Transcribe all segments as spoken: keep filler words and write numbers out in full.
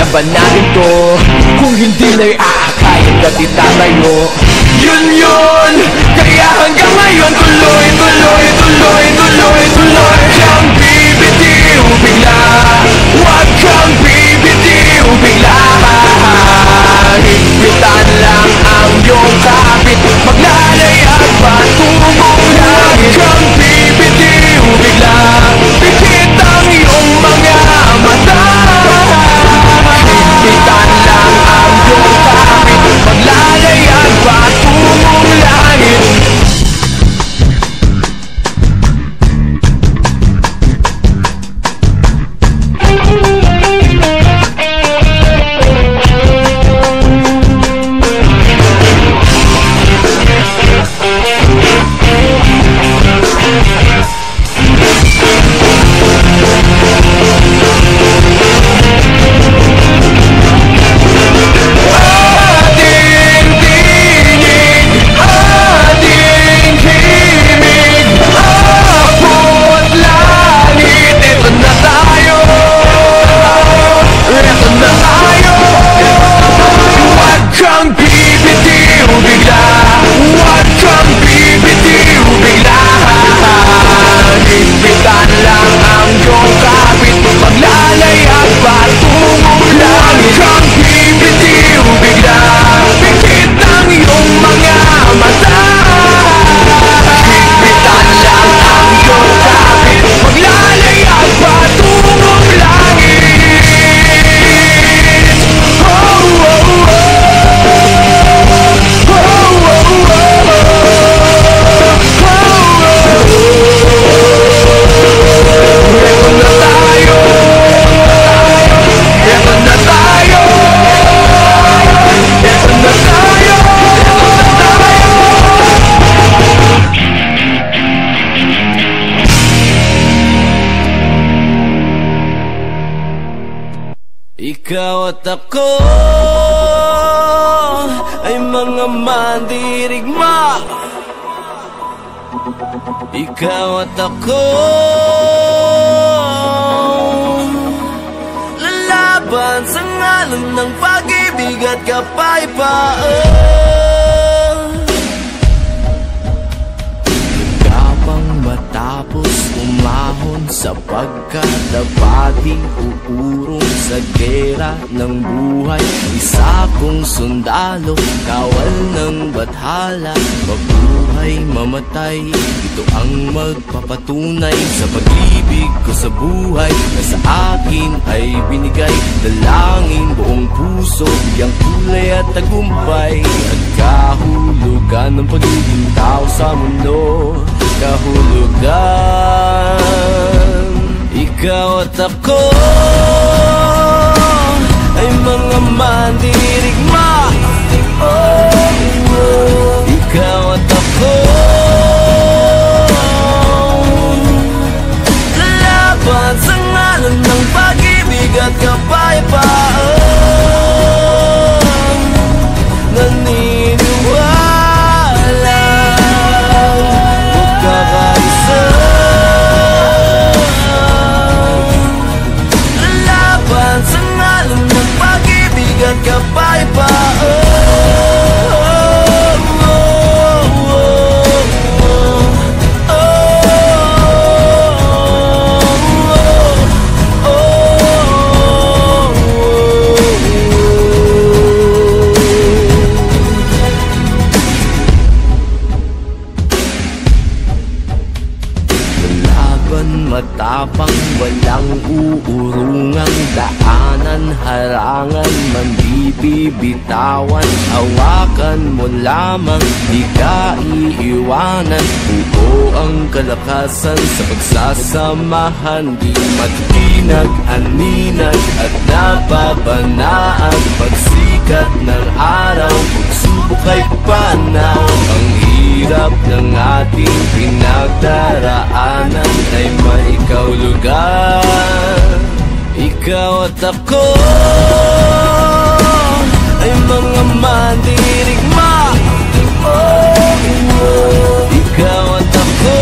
Lalaban natin to. Kung hindi na'y aakayin ka di tatayo. Yun yun, kaya hanggang ngayon tuloy, tuloy, tuloy, tuloy, tuloy. Kang bibitiw bigla, huwag kang bibitiw bigla. Higpitan lang ang iyong kapit, maglalayag patungong langit. Kang bibitiw bigla, pikit ang iyong mga mata. Higpitan lang ang iyong kapit, maglalayag patungong langit. Ikaw at ako ay mga mandirigma. Ikaw at ako lalaban sa ngalan ng pag-ibig at kapayapaan. Kapang matapos umahon sapagkat dapating uurong sa gera ng buhay. Isa kong sundalo, kawal ng bathala, mabuhay, mamatay. Ito ang magpapatunay sa pag-ibig ko sa buhay na sa akin ay binigay. Dalangin buong puso, biyang kulay at tagumpay, at kahulugan ng pagiging tao sa mundo. Kahulugan. Ikaw at ako ay mga mandirigma. Oh, oh. Ikaw at ako lalaban sa ngalan ng pag-ibig at kapayapaan. Naniniwala magkakaisa, lalaban sa ngalan ng pag-ibig at kapayapaan. Matapang, walang uurungang daanan, harangan man di bibitawan. Hawakan mo lamang, di ka iiwanan. Buo ang kalakasan sa pagsasamahan, di matinag, aninag at napapanaan. Pagsikat ng araw, pagsubok ay panaw. Ang hirap ng ating pinagdaraanan ay may kahulugan. Ikaw at ako ay mga mandirigma. Oh, oh. Ikaw at ako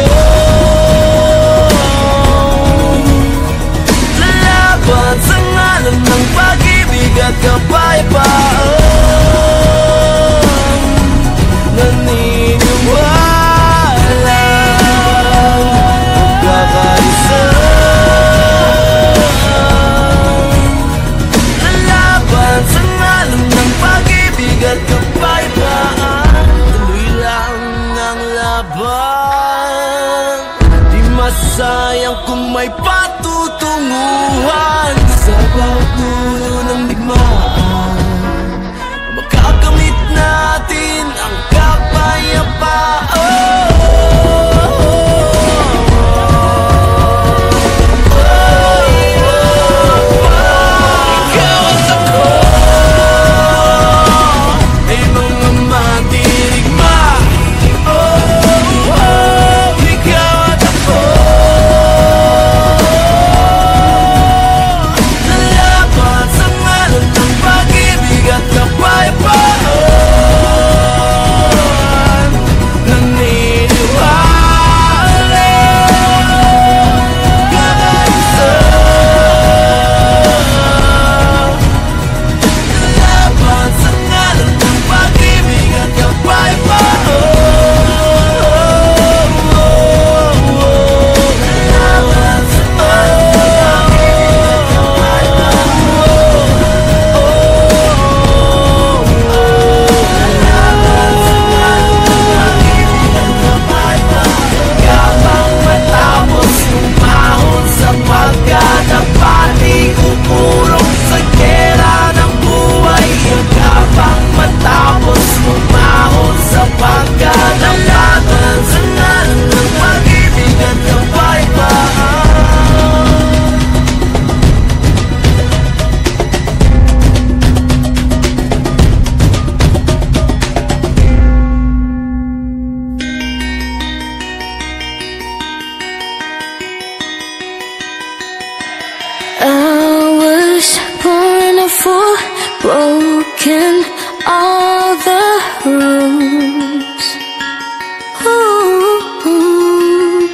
lalaban sa ngalan ng pag-ibig pagpuno ng digmaan, makakamit natin ang kapayapaan. Broken all the rules. Ooh, ooh.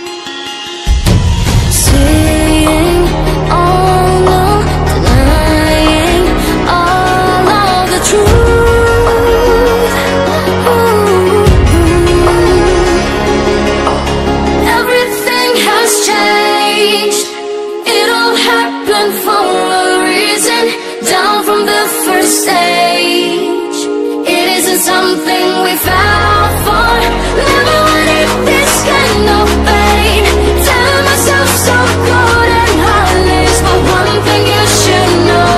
Saying all no, denying all of the truth. Ooh, ooh. Everything has changed. It all happened for a reason. Down from the first stage, it isn't something we fell for. Never wanted this kind of pain. Tell myself so good and heartless, but one thing you should know.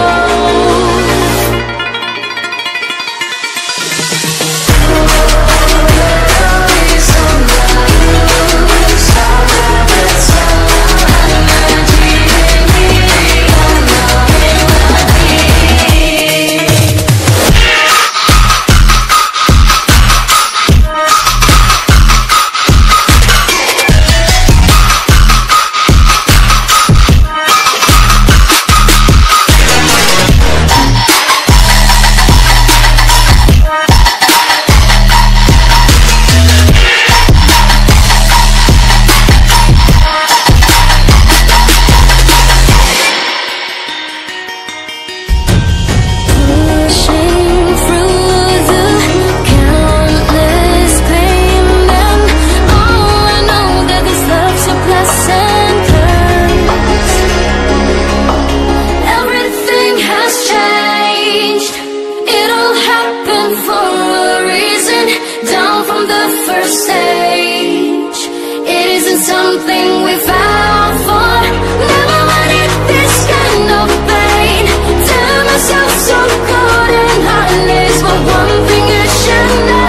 Something we fell for. Never wanted this kind of pain. Tell myself so good and heartless, but one thing you should know.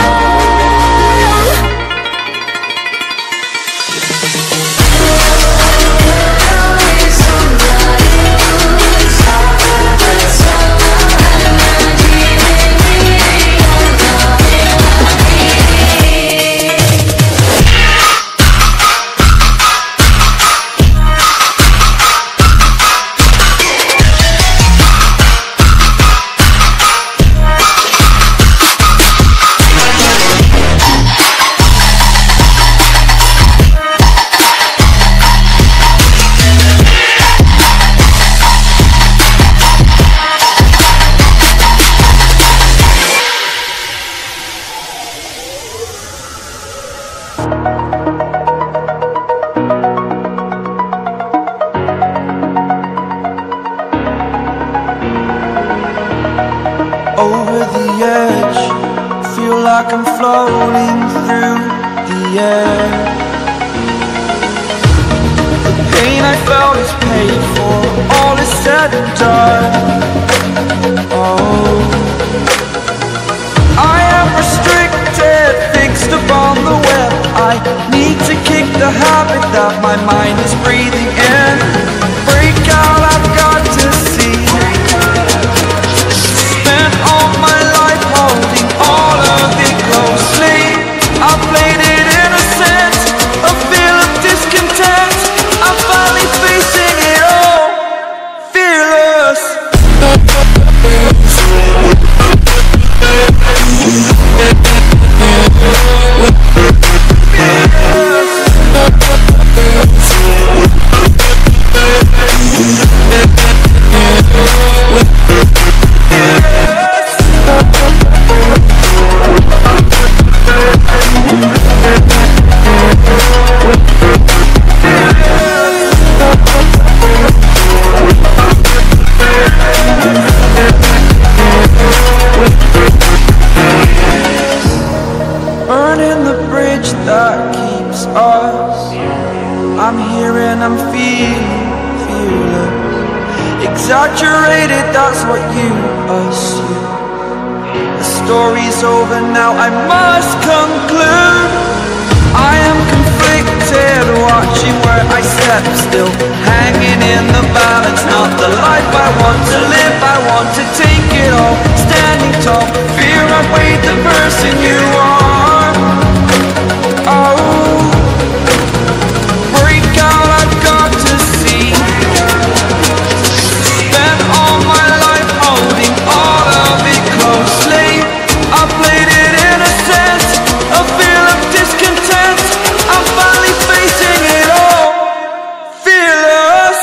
Over the edge, feel like I'm floating through the air. The pain I felt is paid for, all is said and done. lady, that's what you assume. The story's over now, I must conclude. I am conflicted, watching where I step still, hanging in the balance, not the life I want to live. I want to take it all, standing tall, fear I've weighed the person you are. Oh, break out, I've got to see. Spent all my life holding all of it closely. I played it innocent, a feel of discontent. I'm finally facing it all, fearless.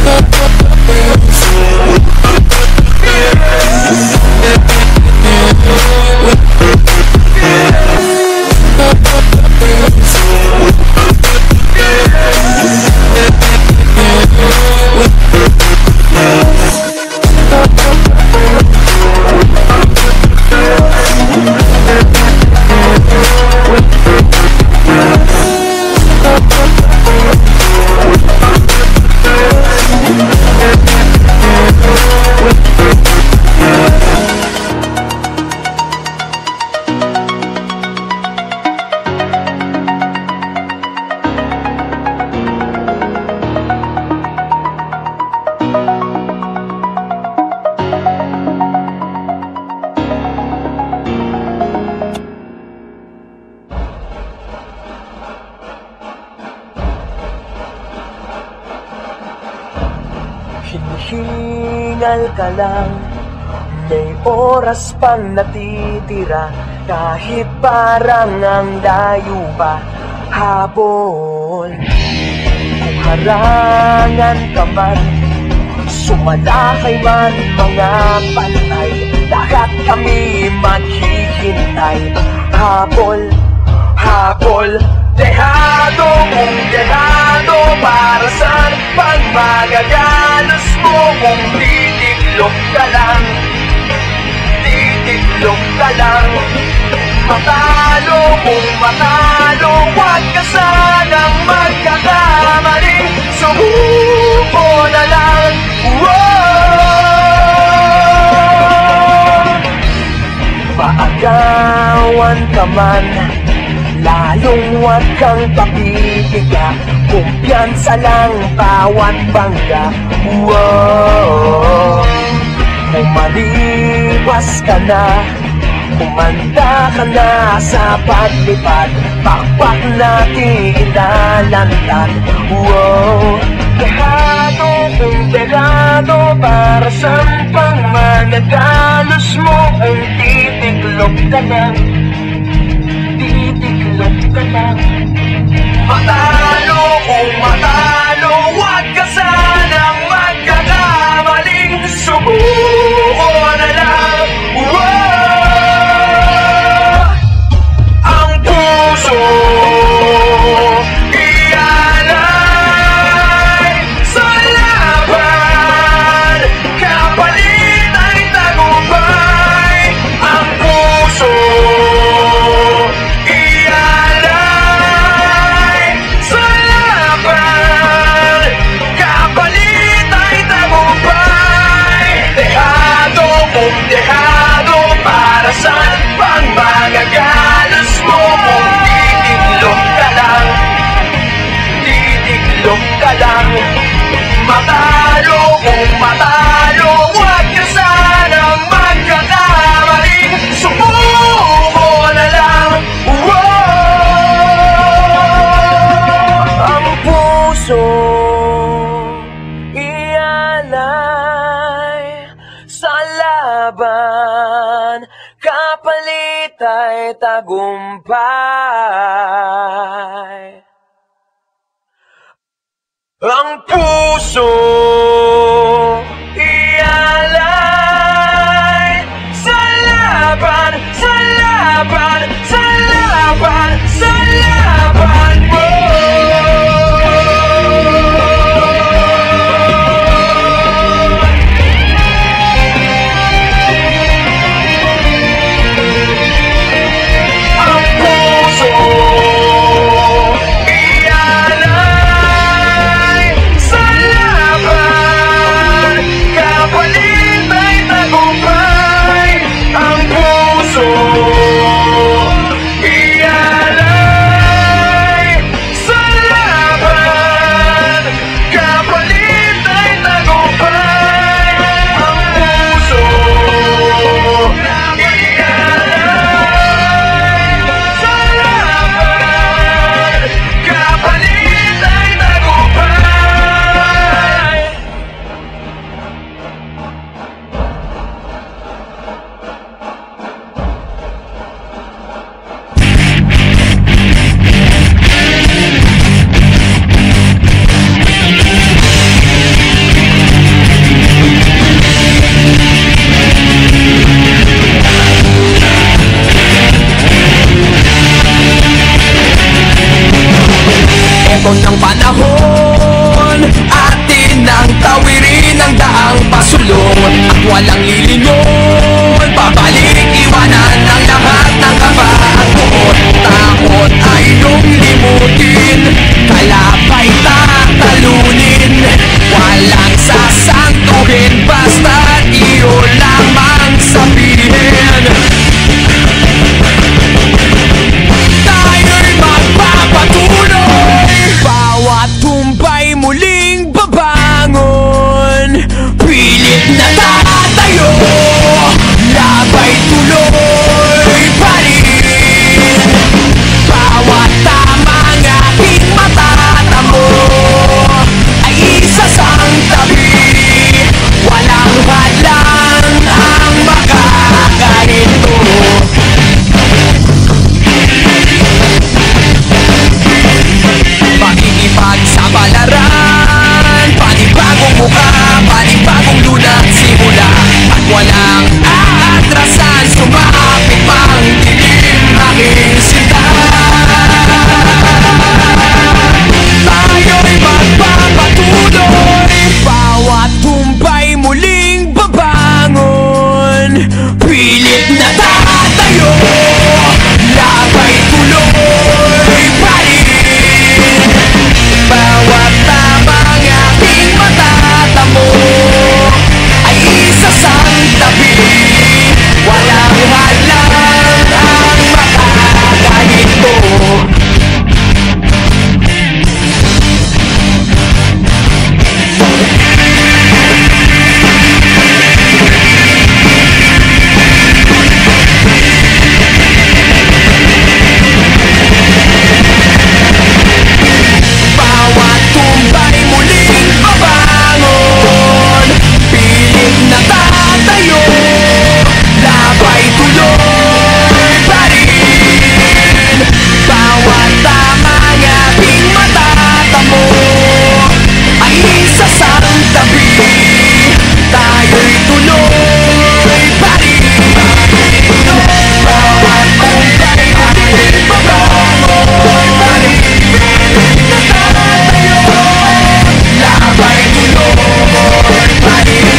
Hinihingal ka lang, may oras pang natitira, kahit parang ang layo pa hapon. Kung harangan ka man, sumalakay man mga pantay, lahat kami maghihintay. Habol, habol, dehado kung dehado, para saan pang magagalos mo kung titiklop ka lang, titiklop ka lang. Matalo kung matalo, huwag ka sanang magkakamali, subuko na lang. Whoa! Maagawan ka man, lalong huwag kang papipiga, kumpiyansa lang bawat bangga. Whoa! Umaliwas ka na, kumanda ka na sa paglipad, pakpak natin ilalantad. Whoa! Dehado kung dehado, para saan pang magagalos mo kung titiklop ka lang, titiklop ka lang. Matalo kung matalo, huwag ka sanang magkakamaling, subuko na lang. Whoa! Ang puso ialay sa laban, kapalit ay tagumpay. Ang puso dehado, para saan pang magagalos mo kung titiklop ka lang, titiklop ka lang. Matalo kung matalo, huwag ka sanang magkakamaling, subuko na lang. Whoa! Ang puso laban, kapalit ay tagumpay. Ang puso ialay sa laban, sa laban, sa laban, sa laban mo. Ialay sa laban, walang lilingon. Pabalik, iwanan ang lahat ng kaba at buot. Takot ay iyong limutin, kalapay tatalunin. Walang sasantuhin, basta't iyo lamang sabihin. Tayo'y magpapatuloy, bawat tumbay muling babangon. Pilit na tatayo, labay tuloy pa rin. Bawat tamang aking matatamo ay isasang tabi. Walang hadlang ang makaganito. Makikipagsabalaran, panibagong mukha, panibagong lunas simula. At walang aatrasan, sumapit mang dilim aking sinta. Tayo'y magpapatuloy, bawat tumbay muling babangon. Pilit na tatayo, labay tuloy pa rin. Bawat tamang aking matatamo ay isasang tabi. Walang hadlang ang makaganito. Bawat tumbay muling babangon. Pilit na tatayo, labay tuloy pa rin. Bawat tamang aking matatamo ay isasang tabi. Tayo'y tuloy pa rin. Bawat tumbay muling babangon. Pilit na tatayo, labay tuloy pa rin.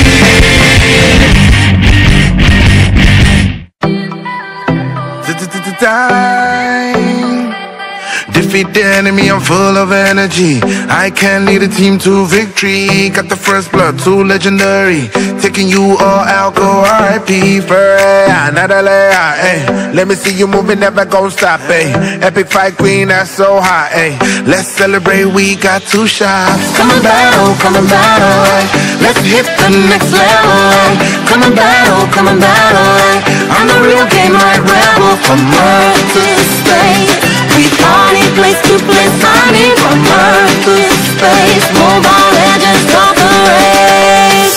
Time. Defeat the enemy, I'm full of energy. I can lead a team to victory. Got the first blood, too legendary. Taking you all out, go R I P Ferreira, Natalia, ayy. Let me see you moving, never gon' stop, ayy. Epic fight queen, that's so hot, ayy. Let's celebrate, we got two shots. Come and battle, come and battle, ay. Let's hit the next level, ay. Come and battle, come and battle, ay. I'm the real game like rebel. From Earth to space, we party place to place. I mean from Earth to space, Mobile Legends start the race.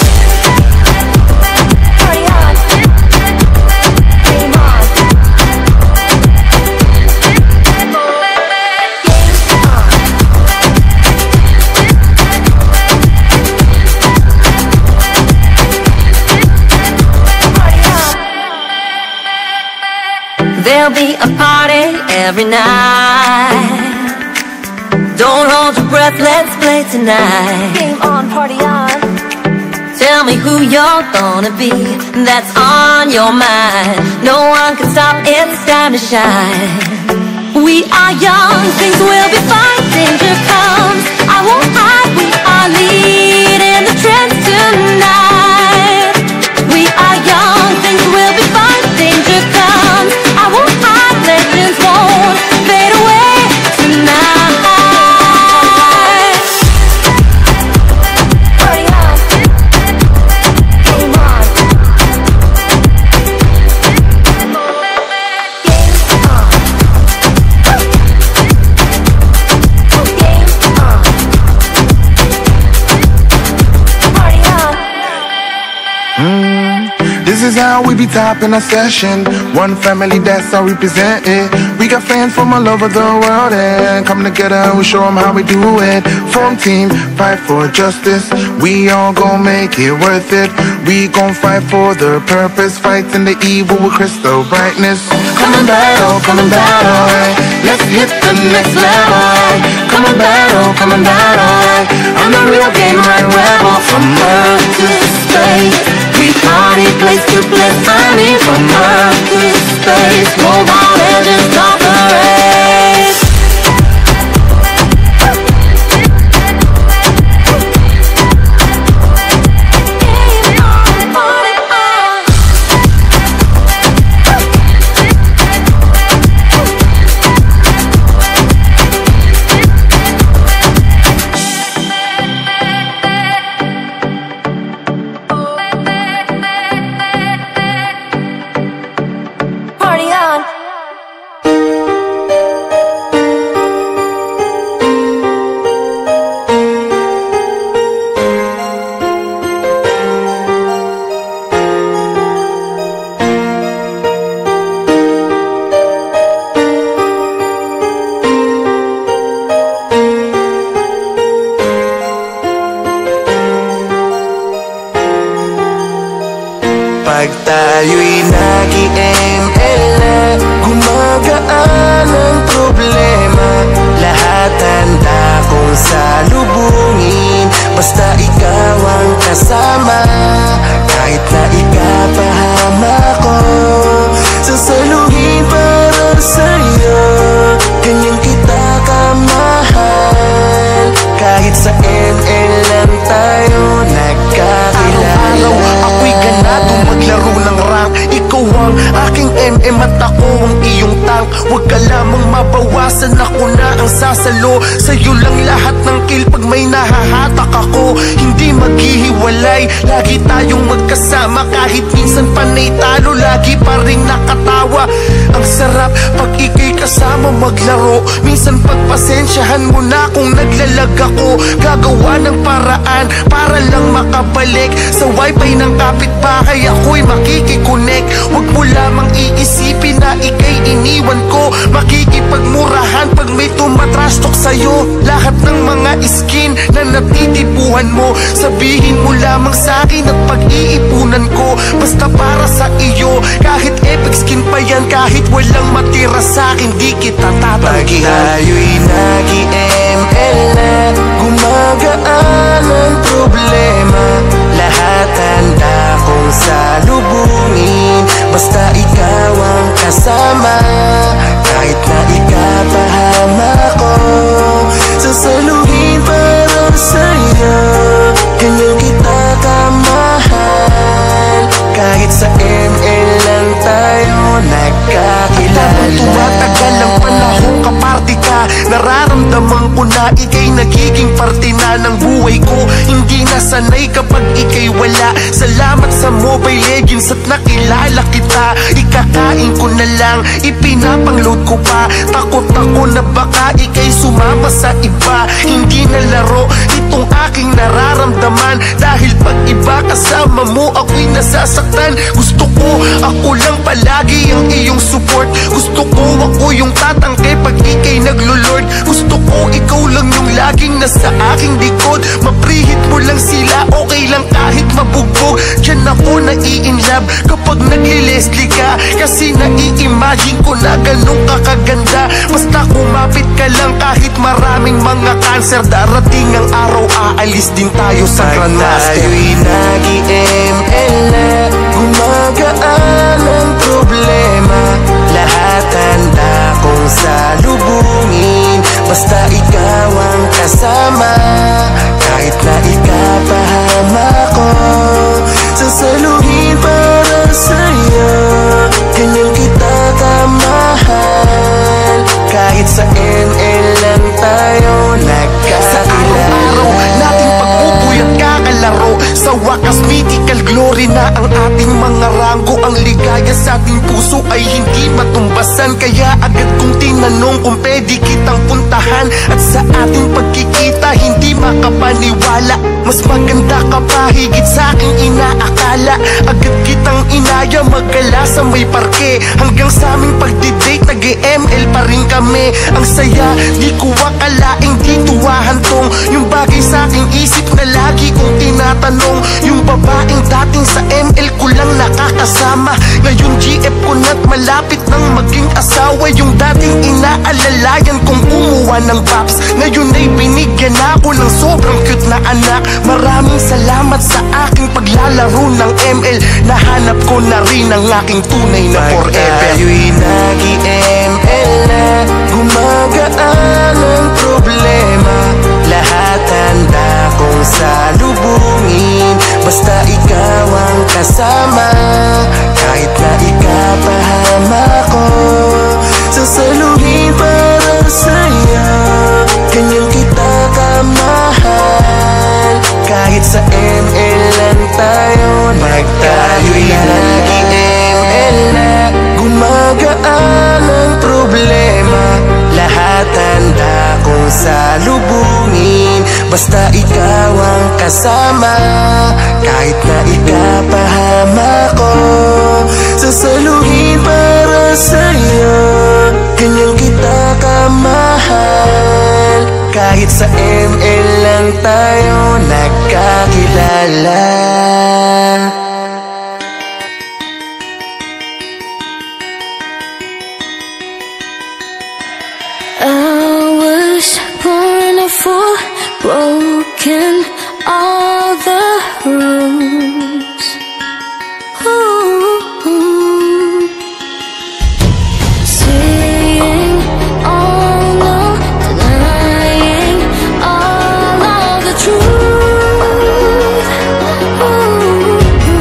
Party on, game on. There'll be a party every night. Don't hold your breath, let's play tonight. Game on, party on. Tell me who you're gonna be, that's on your mind. No one can stop, it's time to shine. We are young, things will be fine. Danger comes, I won't hide. We are leading the trends tonight. We are young, things will be fine. Danger comes, I won't hide. Legends won't fade away tonight. Party on, game on. Game on. Game on. Party on. This is how we be topping our session. One family, that's how we present it. We got fans from all over the world and come together and we show them how we do it. Form team, fight for justice. We all gon' make it worth it. We gon' fight for the purpose. Fighting the evil with crystal brightness. Come and battle, come and battle, ay. Let's hit the next level, ay. Come and battle, come and battle, ay. I'm the real game like rebel. From Earth to space, we party place to place, I mean from Earth to space. Move on and just stop the race. Pag tayo'y nag-i-M L na, gumagaan ang problema. Lahat handa kong salubungin, basta ikaw ang kasama. Kahit na ikapahama ko, sasaluhin para sa'yo. Ganyan kita kamahal, kahit sa M L lang tayo nagkakilala. Araw-araw ako'y ganado maglaro ng rank. Ikaw ang aking M M at ako ang iyong tank. Huwag ka lamang mabawasan, ako na ang sasalo. Sa'yo lang lahat ng kill pag may nahahatak ako. Hindi maghihiwalay, lagi tayong magkasama. Kahit minsan panay talo, lagi pa rin nakatawa. Ang sarap pag ika'y kasama maglaro. Minsan pagpasensyahan mo na kung naglalag ako. Gagawa ng paraan para lang makabalik sa wifi ng kapitbahay, ako'y makikiconnect. Huwag mo lamang iisipin na ika'y iniwan ko. Makikipagmurahan pag may tumatrash talk sa'yo. Lahat ng mga skin na natitipuhan mo, sabihin mo lamang sa'kin at pag-iipunan ko. Basta para sa iyo, kahit epic skin pa yan, kahit walang matira sa'kin, di kita tatanggihan. Pag tayo'y nag-i-M L na, gumagaan ang problema. Lahat handa kong salubungin, basta ikaw ang kasama. Kahit na ikapahama ko, sasaluhin para sa'yo. Ganyan kita kamahal, kahit sa M L lang tayo nagkakilala. Tumatagal ang panahon kaparty ka, nararamdaman ko na ika'y nagiging parte na ng buhay ko. Hindi na sanay kapag ika'y wala. Salamat sa Mobile Legends at nakilala kita. Ikakain ko na lang, ipinapangload ko pa. Takot ako na baka ika'y sumama sa iba. Hindi na laro itong aking nararamdaman, dahil pag iba kasama mo ako'y nasasaktan. Gusto ko ako lang palagi ang iyong support. Gusto ko ako yung tatangkay pag ika'y naglulord. Gusto ko ikaw lang yung laging nasa aking likod. Maprihit mo lang sila, okay lang kahit mabugbog. Diyan ako nai-inlove kapag nagli-Leslie ka, kasi nai-imagine ko na ganun kakaganda. Basta kumapit ka lang kahit maraming mga cancer. Darating ang araw, aalis din tayo sa Grandmaster. Pag tayo'y nag-i-M L na, gumagaan ang problema. Lahat handa kong salubungin, basta ikaw ang kasama. Kahit na ikapahama ko, sasaluhin para sa'yo. Ganyan kita kamahal, kahit sa M L lang tayo nagkakilala. Sa araw-araw nating pagbubuy at kakalaro, sa wakas mythical glory na ang ating mga ranggo. Ang ligaya sa ating puso ay hindi matumbasan, kaya agad kong tinanong kung pwede kitang puntahan. At sa ating pagkikita hindi makapaniwala, mas maganda ka pa higit sa aking inaakala. Agad kitang inaya maggala sa may parke, hanggang sa aming pagdi-date nag-M L pa rin kami. Ang saya, di ko akalaing di tuwahantong. Yung bagay sa aking isip na lagi kong tinatanong, yung babaeng dating sa M L ko lang nakakasama, ngayon G F ko na't malapit nang maging asawa. Yung dating inaalalayan kong kumuha ng paps, ngayon ay binigyan ako ng sobrang cute na anak. Maraming salamat sa aking paglalaro ng M L. Nahanap hanap ko na rin ang aking tunay na forever. Tayo'y nag-i-M L na, gumagaan ang problema. Lahat handa kong salubungin, basta ikaw ang kasama. Kahit na ikapahama ko, sasaluhin para sa'yo. Ganyan kita kamahal, kahit sa M L lang tayo nagtayo'y nag-i-M L na, gumagaan ang problema. Lahat handa kong salubungin, basta ikaw ang kasama. Kahit na ikapahama ko, sasaluhin para sa'yo. Ganyan kita kamahal, kahit sa M L lang tayo nagkakilala. I was born a fool, broken all the rules. Ooh. Saying all no, denying all of the truth. Ooh.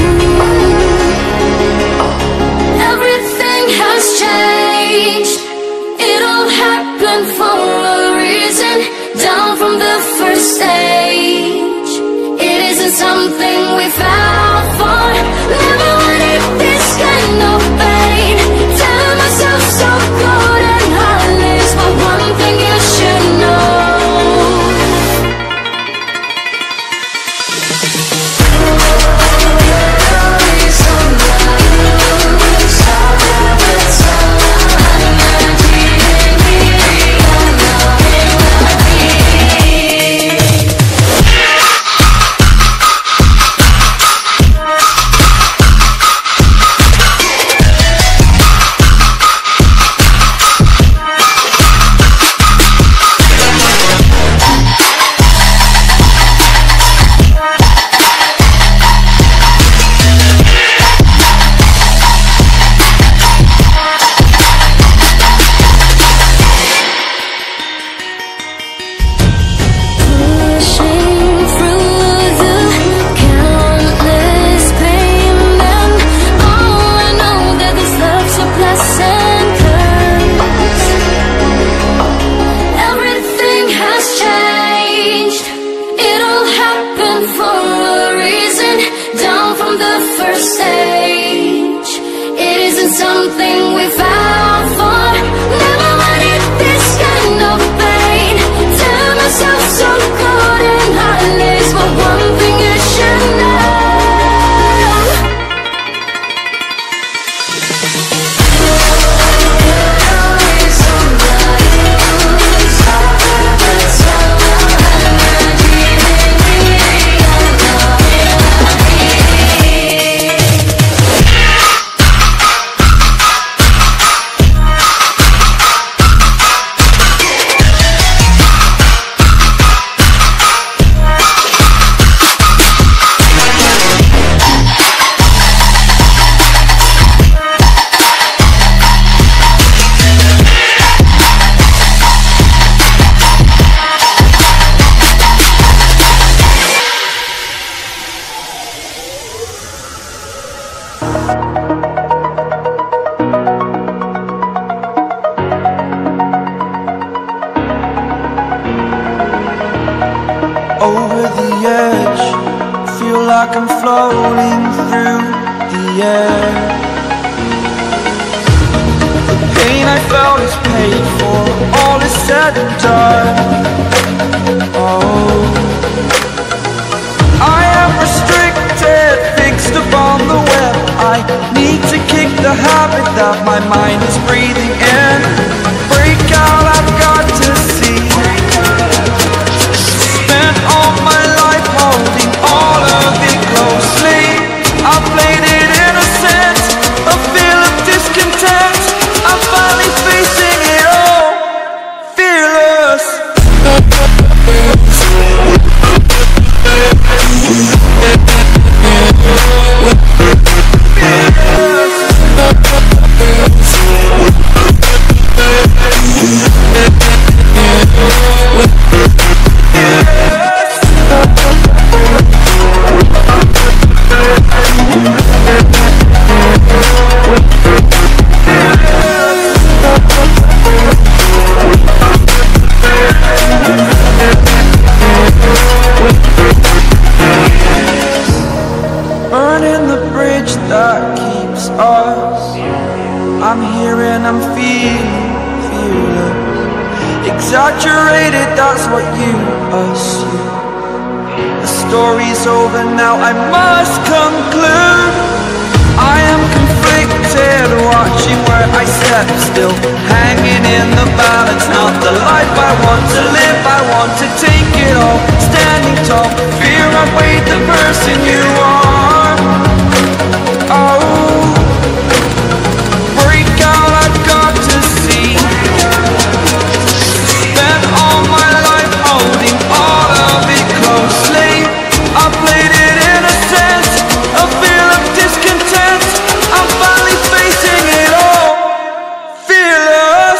Everything has changed. It all happened for a reason. Down from the first stage. It isn't something we fell for. Never wanted this kind of pain. Telling myself so good and heartless, but one thing you should know. Something we fell for. Never wanted this kind of pain. Tell myself so good and heartless, but one thing you should know. Over the edge, feel like I'm floating through the air. The pain I felt is paid for, all is said and done. Oh, I am restricted, fixed upon the web. I need to kick the habit that my mind is breathing in. Break out, I've got to see. Spent all my life holding all of it closely. I played it innocent, a feel of discontent. I'm finally facing it all, fearless. Yeah. us. I'm here and I'm feeling fearless. Exaggerated, that's what you assume. The story's over now, I must conclude. I am conflicted, watching where I step still, hanging in the balance. Not the life I want to live, I want to take it all. Standing tall, fear I weighed the person you are. Oh, break out, I've got to see. Spent all my life holding all of it closely. I played it in a sense, a feel of discontent. I'm finally facing it all, fearless.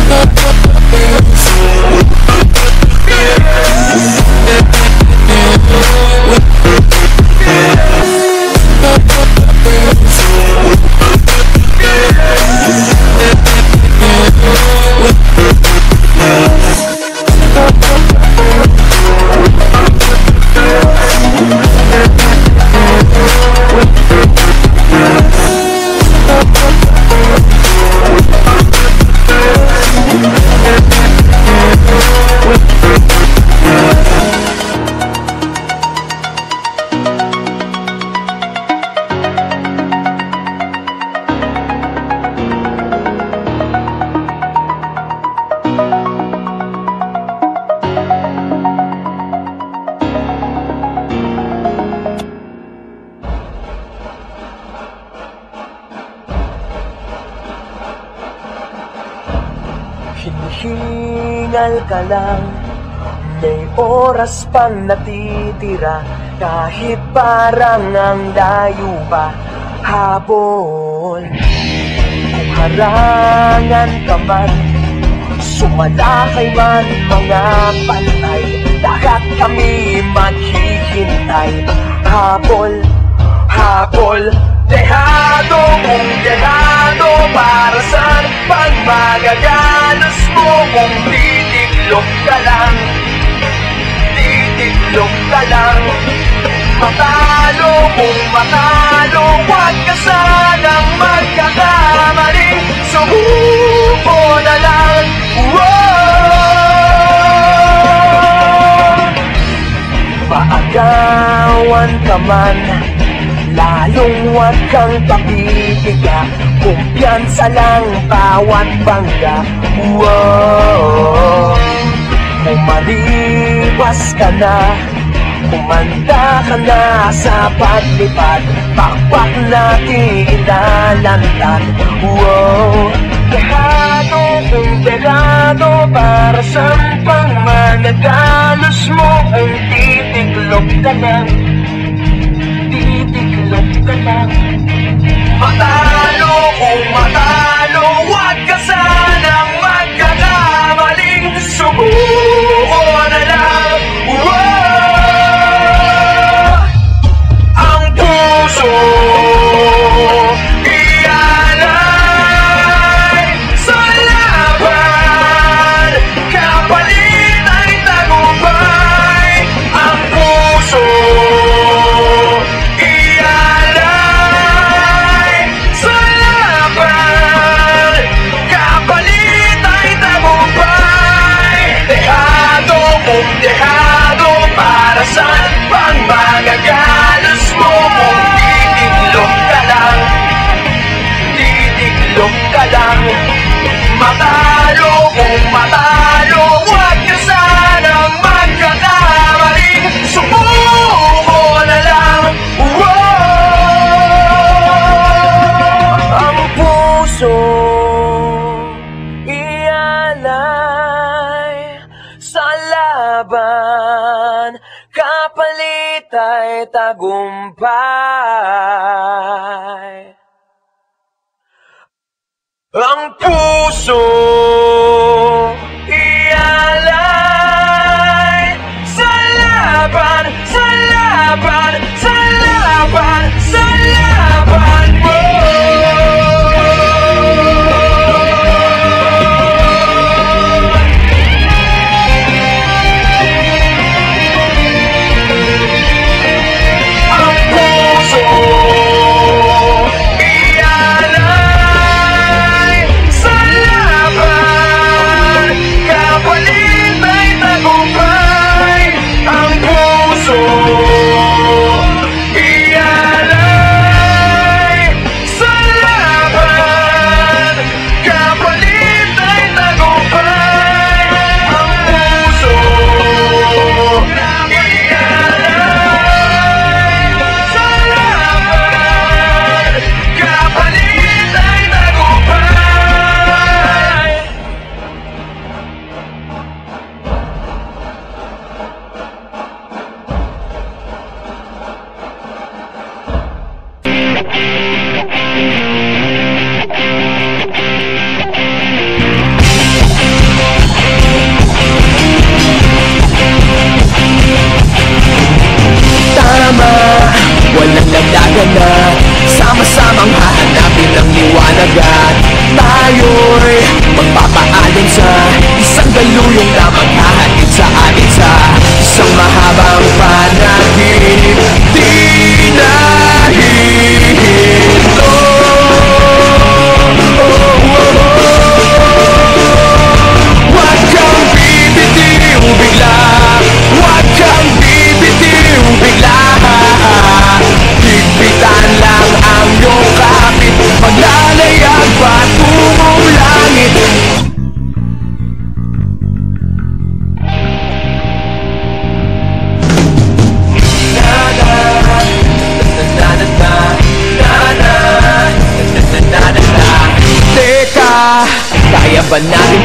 Hinihingal ka lang, may oras pang natitira, kahit parang ang layo pa habol. Kung harangan ka man, sumalakay man mga pantay, lahat kami maghihintay. Habol, habol, dehado kung dehado, para saan pang magagalos mo kung titiklop ka lang, titiklop ka lang. Matalo kung matalo, huwag ka sanang magkakamali, subuko na lang. Whoa! Maagawan ka man, lalong huwag kang papipiga, kumpiyansa lang bawat bangga. Whoa! Umaliwas ka na, kumanda ka na sa paglipad, pakpak natin ilalantad. Whoa! Dehado kung dehado, para saan pang magagalos mo kung titiklop ka lang, titiklop ka lang. Matalo kung matalo, huwag ka sanang magkakamaling, subuko na lang. Whoa! Ang puso ialay sa laban, kapalit ay tagumpay. Ang puso dehado, para saan pang magagalos mo kung titiklop ka lang, titiklop ka lang. Matalo kung matalo, huwag ka sanang magkakamaling, subuko na lang. Whoa! Ang puso laban, kapalit ay tagumpay. Ang puso ialay sa laban, sa laban, sa laban, sa laban mo. Ang puso ialay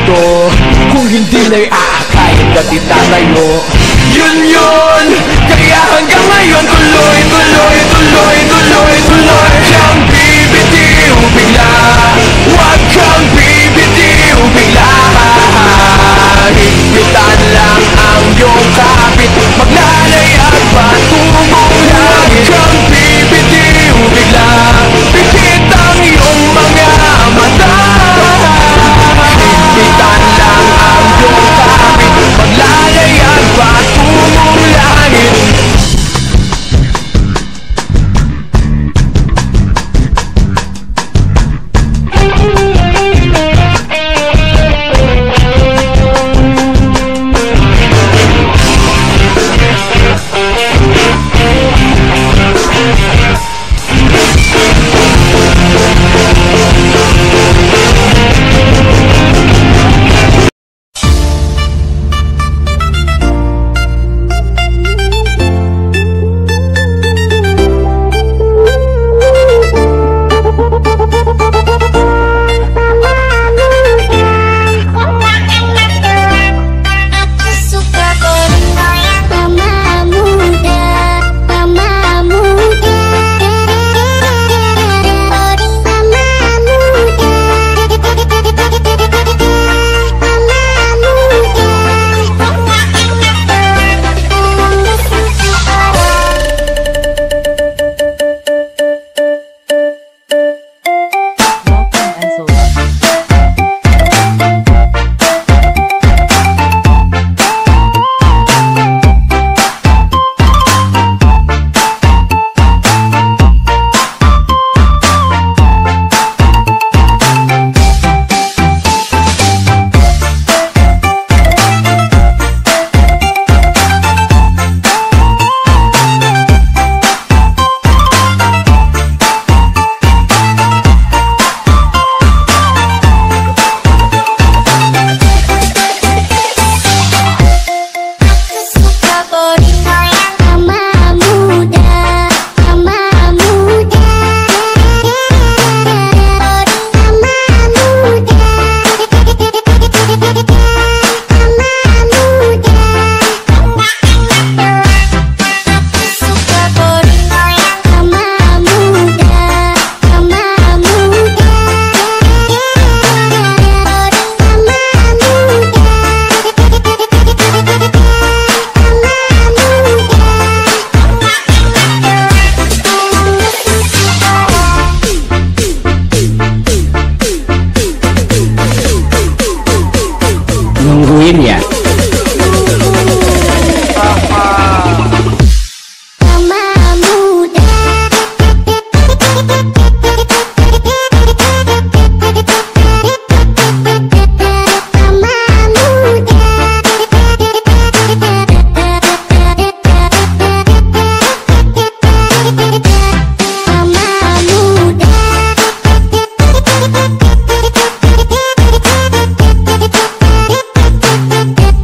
ito kung hindi na'y aakayin ka di tatayo. Yun yun, kaya hanggang ngayon tuloy, tuloy, tuloy, tuloy, tuloy. Kang bibitiw bigla, huwag kang bibitiw bigla. Higpitan lang ang iyong kapit, maglalayag patungong langit. Kang bibitiw bigla, pikit ang iyong mga mata. Higpitan lang ang iyong kapit, maglalayag patungong langit. Nungguin ya. Thank you.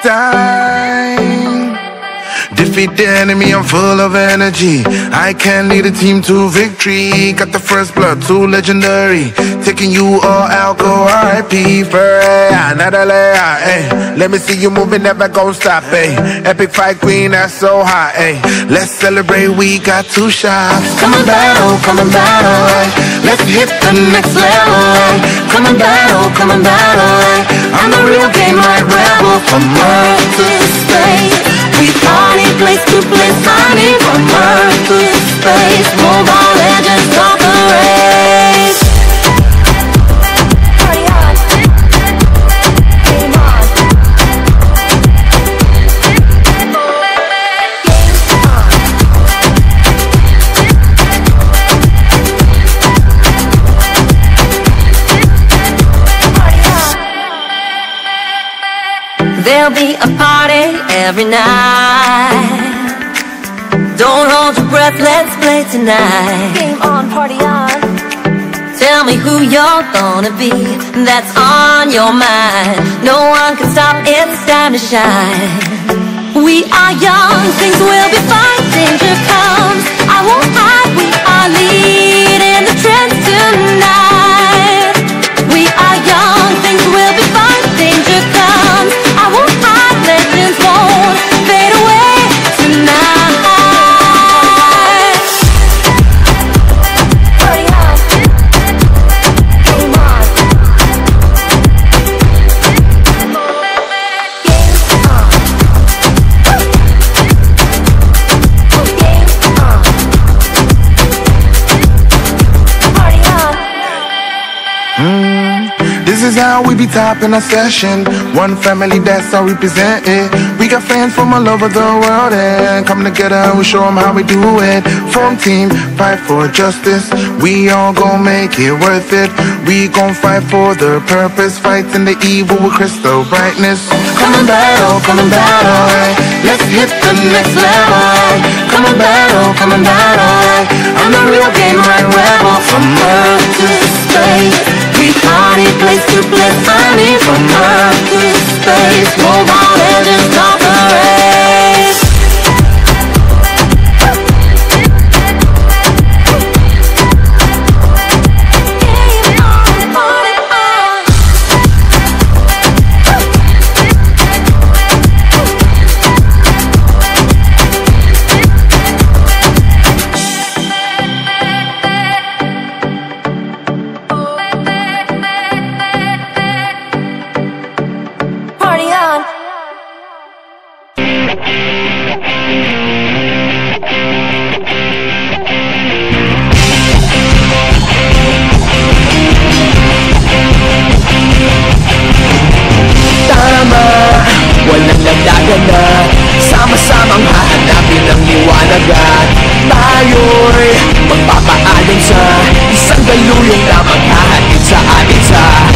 time. Defeat the enemy, I'm full of energy. I can lead a team to victory. Got the first blood, too legendary. Taking you all out, go R I P for another layer, ayy. Let me see you moving, never gon' stop, ayy. Epic fight queen, that's so hot, ayy. Let's celebrate, we got two shots. Come and battle, come and battle, ayy. Let's hit the next level, ayy. Come and battle, come and battle, ayy. I'm the real game like Rebel. From Earth to space, we party place to place, honey. From Earth to space, Mobile Legends start the race. Party on, game on. Party on. There'll be a party every night. Don't hold your breath, let's play tonight. Game on, party on. Tell me who you're gonna be, that's on your mind. No one can stop, it's time to shine. We are young, things will be fine. Danger comes, I won't hide. We are leading the trends tonight. We are young, things will be fine. Danger comes, I won't hide. Legends won't fade away tonight. Party on. Game on. Game on. Game on. Party on. This is how we be topping our session. One family, that's how we present it. We got fans from all over the world and come together and we show them how we do it. Form team, fight for justice. We all gon' make it worth it. We gon' fight for the purpose. Fighting the evil with crystal brightness. Come and battle, come and battle, ay. Let's hit the next level, ay. Come and battle, come and battle, ay. I'm the real game like Rebel. From Earth to space, we party place to place, honey. From Earth to space, Mobile Legends start the race. Game on, party on. Party on. Tama, walang nagdagan na sama-samang hahanapin ang liwanagan. Tayo'y magpapaalam sa isang galuyong na maghahatid sa atin sa